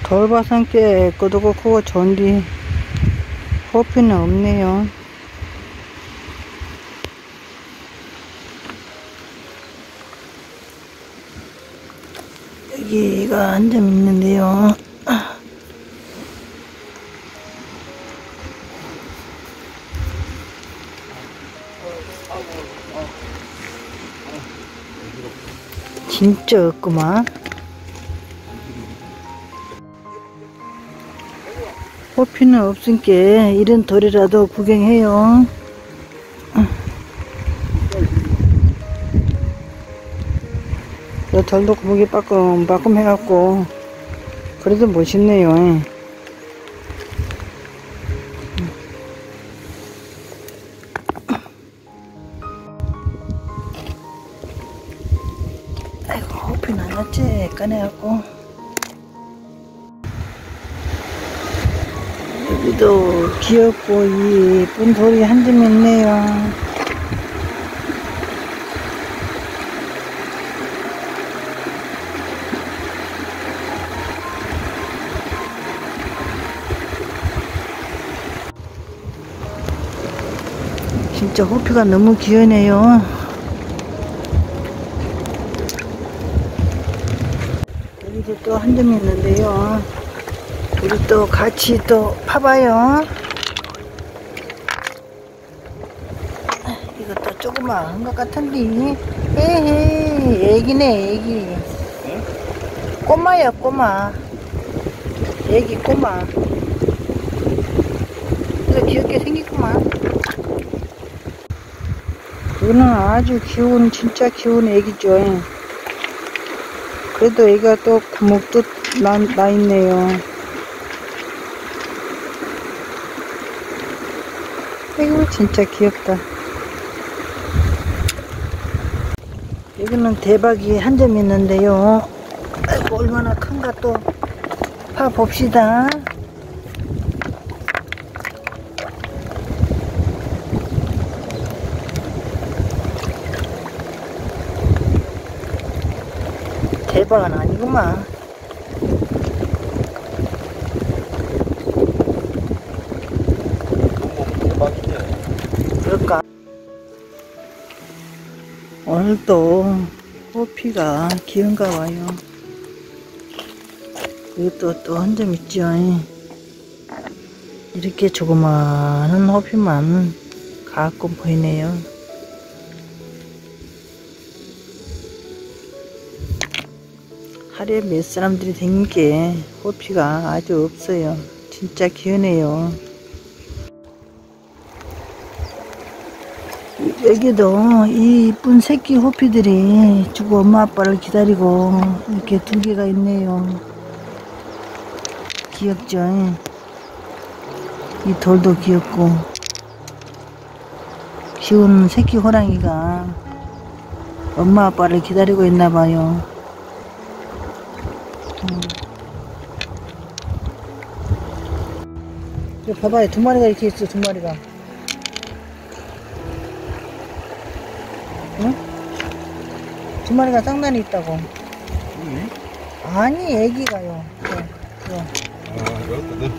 돌밭은 꽤 꼬두고 크고 좋은데 호피는 없네요. 여기가 한 점 있는데요. 진짜 없구만. 호피는 없으니까 이런 돌이라도 구경해요. 이 돌도 구멍이 빠끔빠끔 해갖고 그래도 멋있네요. 아이고, 호피는 안 왔지? 꺼내갖고. 여기도 귀엽고 예쁜 돌이 한 점 있네요. 진짜 호피가 너무 귀여네요. 여기도 또 한 점 있는데요. 우리 또 같이 또 파봐요. 이것도 조그마한 것 같은데. 에헤이, 애기네, 애기. 꼬마야, 꼬마. 애기 꼬마. 이거 귀엽게 생겼구만. 이거는 아주 귀여운, 진짜 귀여운 애기죠. 그래도 애가 또 구멍도 나 있네요. 아이고, 진짜 귀엽다. 여기는 대박이 한 점 있는데요. 아이고, 얼마나 큰가 또 파봅시다. 대박은 아니구만. 그럴까? 오늘도 호피가 귀여운가 봐요. 이것도 또 한 점 있죠. 이렇게 조그마한 호피만 가끔 보이네요. 하루에 몇 사람들이 다니니까 호피가 아주 없어요. 진짜 귀여네요. 여기도 이 이쁜 새끼 호피들이 주고 엄마 아빠를 기다리고 이렇게 두 개가 있네요. 귀엽죠? 이 돌도 귀엽고. 귀여운 새끼 호랑이가 엄마 아빠를 기다리고 있나 봐요. 이거 봐봐요. 두 마리가 이렇게 있어. 두 마리가. 응? 두 마리가 쌍단이 있다고. 아니, 애기가요. 이거. 아, 이거거든.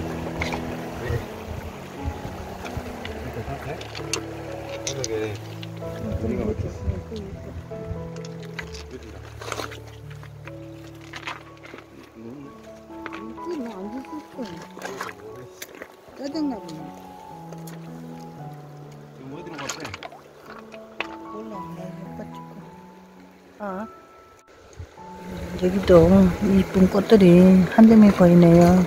이렇게 우리가 이렇게 안 줬을 거야. 짜증나 보네. 지금 어디로 갔대? 몰라, 오빠 찍고. 아. 여기도 이쁜 꽃들이 한 점이 보이네요.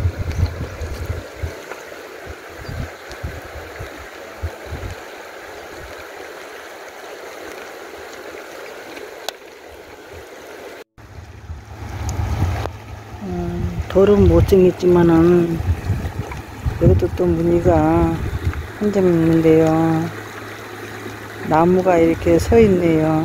돌은 못생겼지만은 여기도 또 무늬가 한 점 있는데요. 나무가 이렇게 서 있네요.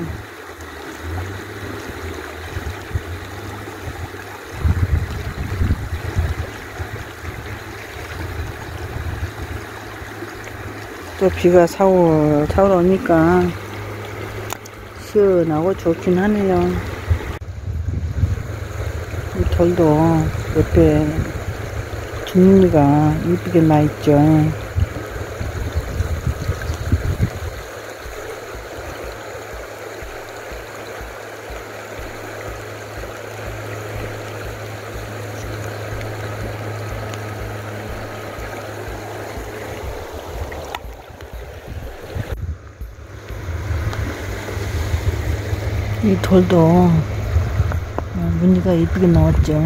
또 비가 사올 오니까 시원하고 좋긴 하네요. 이 돌도 옆에 줄무늬가 이쁘게 나 있죠. 이 돌도 무늬가 이쁘게 나왔죠.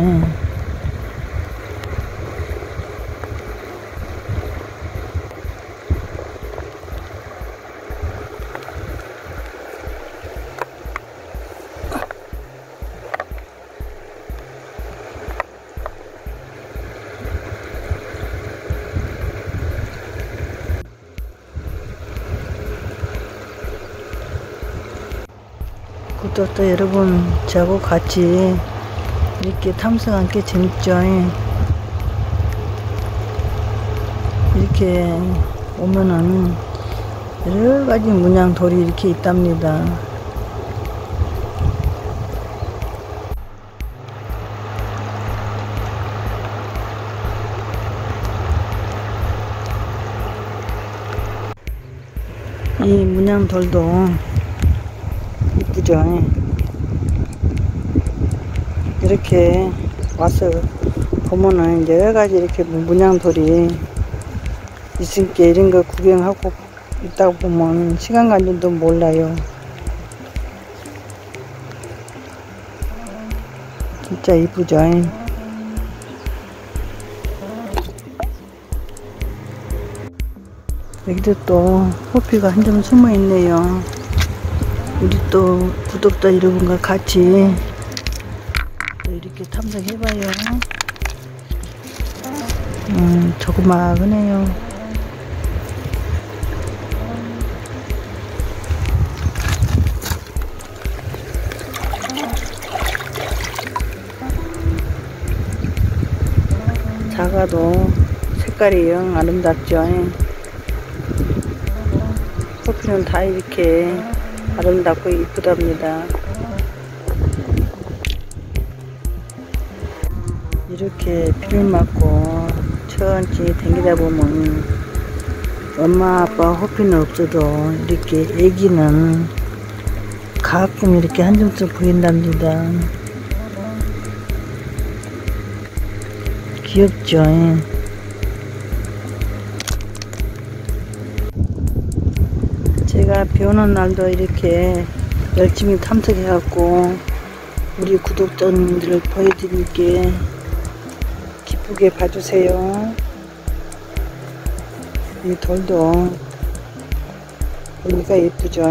구독자 여러분, 저하고 같이 이렇게 탐색한 게 재밌죠. 이렇게 오면은 여러가지 문양 돌이 이렇게 있답니다. 이 문양 돌도 이쁘죠. 이렇게 와서 보면은 여러가지 이렇게 문양돌이 있으니까 이런 거 구경하고 있다가 보면 시간 가는 줄도 몰라요. 진짜 이쁘죠. 여기도 또 호피가 한 점 숨어 있네요. 우리 또 구독자 여러분과 같이 또 이렇게 탐색해봐요. 조그마하네요. 작아도 색깔이 영 아름답죠. 호피는 다 이렇게 아름답고 이쁘답니다. 이렇게 비를 맞고 천천히 다니다 보면 엄마 아빠 호피는 없어도 이렇게 애기는 가끔 이렇게 한 점씩 보인답니다. 귀엽죠. 제가 비 오는 날도 이렇게 열심히 탐색해갖고 우리 구독자님들을 보여드릴게 기쁘게 봐주세요. 이 돌도 보니까 예쁘죠.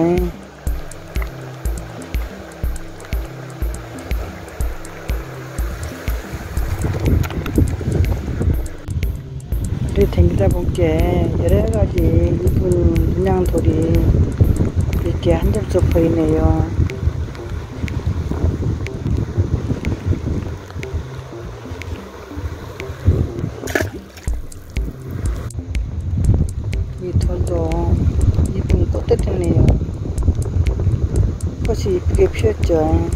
우리 댕기다 보니까 여러가지 이쁜 문양돌이 이렇게 한 점씩 보이네요. 이 돌도 이쁜 꽃대네요. 꽃이 이쁘게 피었죠.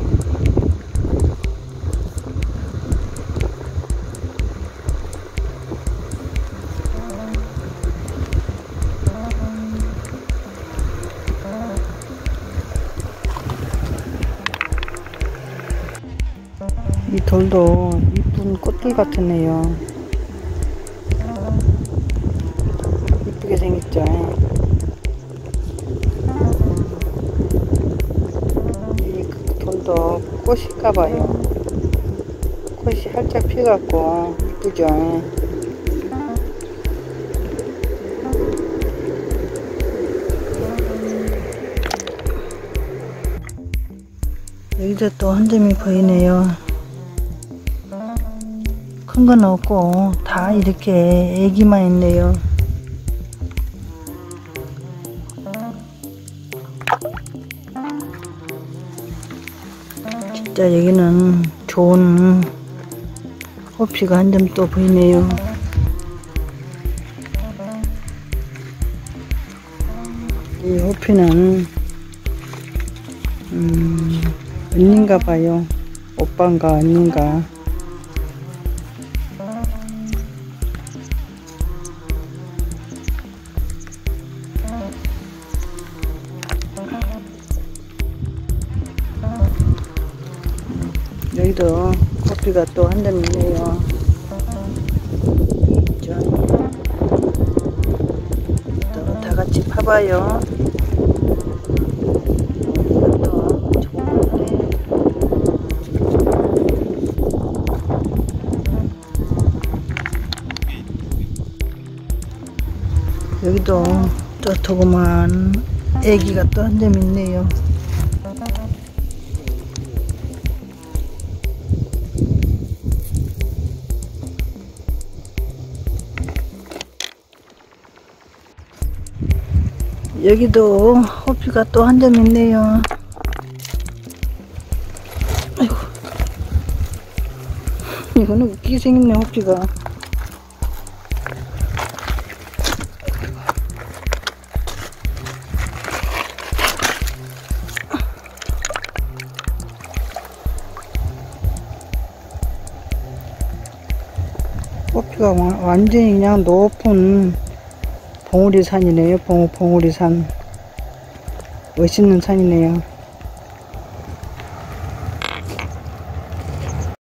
이 돌도 이쁜 꽃들 같으네요. 이쁘게 생겼죠. 이 돌도 꽃일까봐요. 꽃이 활짝 피어갖고 이쁘죠. 여기도 또 한 점이 보이네요. 큰 건 없고 다 이렇게 애기만 있네요. 진짜 여기는 좋은 호피가 한 점 또 보이네요. 이 호피는 언닌가 봐요. 오빠인가 언닌가. 여기도 커피가 또 한 점 있네요. 또 다 같이 파봐요. 이것도 좋은데. 여기도 또 조그만 애기가 또 한 점 있네요. 여기도 호피가 또 한 점 있네요. 아이고, 이거는 웃기게 생겼네, 호피가. 호피가 완전히 그냥 높은 봉우리 산이네요. 봉우리 산. 멋있는 산이네요.